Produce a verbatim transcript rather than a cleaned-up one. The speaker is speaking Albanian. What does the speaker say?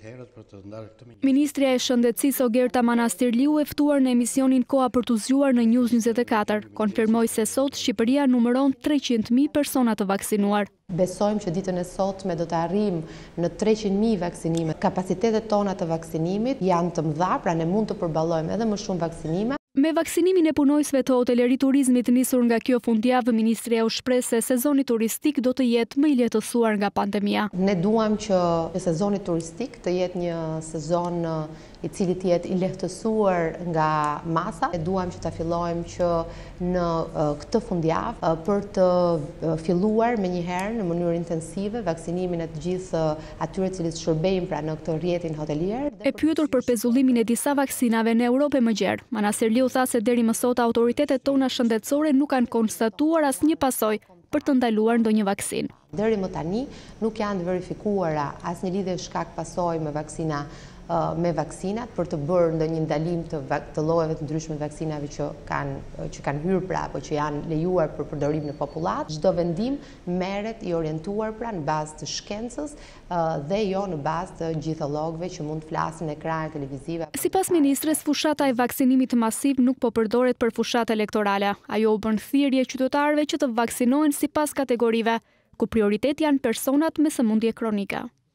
Ministrja e Shëndetësisë Ogerta Manastirliu e ftuar në emisionin Koha për t'u zgjuar në News njëzet e katër, konfirmoi se sot Shqipëria numëron treqind mijë persona të vaksinuar. Besojmë që ditën e sotme do të arrijmë në treqind mijë vaksinime. Kapacitetet tona të vaksinimit janë të mëdha, pra ne mund të përballojmë edhe më shumë vaksinime. Me vaksinimin e punojësve të hotelerit turizmit nisur nga kjo fundjavë, Ministria u shpreh se sezoni turistik do të jetë më i lehtësuar nga pandemia. Ne duam që sezoni turistik të jetë një sezon i cili të jetë i lehtësuar nga masa. Ne duam që ta fillojmë që në këtë fundjavë për të filluar menjëherë në mënyrë intensive vaksinimin e të gjithë atyre të cilët shërbejnë pra në këtë rrjetin hotelier. E pyetur për pezullimin e disa vaksinave në Europë më gjerë, Manastirliu tha se deri më sot autoritetet tona shëndetësore nuk kanë konstatuar asnjë pasojë për të ndaluar ndonjë vaksinë. Deri më tani nuk janë verifikuara asnjë lidhje shkak pasojë me vaksina me vaksinat për të bërë ndonjë ndalim të, të llojeve të ndryshme të vaksinave që kanë që kanë hyrë pra apo që janë lejuar për përdorim në popullat. Çdo vendim merret i orientuar pra në bazë të shkencës dhe jo në bazë të gjithëllogëve që mund të flasin në ekrane televizive. Sipas ministres, fushata e vaksinimit masiv nuk po përdoret për fushat elektorale. Ajo u bën thirrje qytetarëve që të vaksinohen sipas kategorive, ku prioritet janë personat me sëmundje kronike.